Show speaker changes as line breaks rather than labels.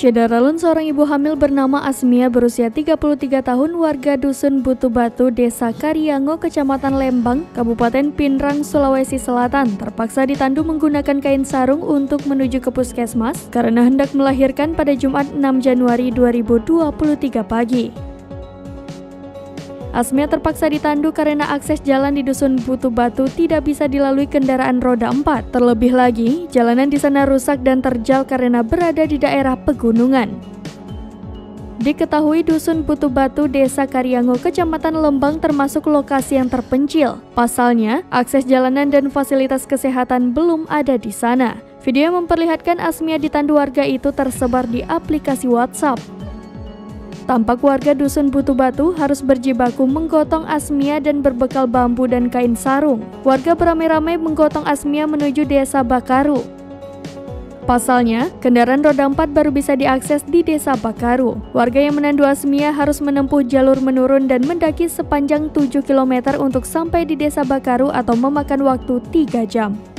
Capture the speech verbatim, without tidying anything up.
Syedaralun, seorang ibu hamil bernama Asmia berusia tiga puluh tiga tahun, warga Dusun Butuh Batu, Desa Kariango, Kecamatan Lembang, Kabupaten Pinrang, Sulawesi Selatan, terpaksa ditandu menggunakan kain sarung untuk menuju ke puskesmas karena hendak melahirkan pada Jumat enam Januari dua ribu dua puluh tiga pagi. Asmia terpaksa ditandu karena akses jalan di Dusun Butuh Batu tidak bisa dilalui kendaraan roda empat. Terlebih lagi, jalanan di sana rusak dan terjal karena berada di daerah pegunungan. Diketahui Dusun Butuh Batu, Desa Kariango, Kecamatan Lembang termasuk lokasi yang terpencil. Pasalnya, akses jalanan dan fasilitas kesehatan belum ada di sana. Video yang memperlihatkan Asmia ditandu warga itu tersebar di aplikasi WhatsApp. Tampak warga Dusun Butuh Batu harus berjibaku menggotong Asmia dan berbekal bambu dan kain sarung. Warga beramai-ramai menggotong Asmia menuju Desa Bakaru. Pasalnya, kendaraan roda empat baru bisa diakses di Desa Bakaru. Warga yang menandu Asmia harus menempuh jalur menurun dan mendaki sepanjang tujuh kilometer untuk sampai di Desa Bakaru atau memakan waktu tiga jam.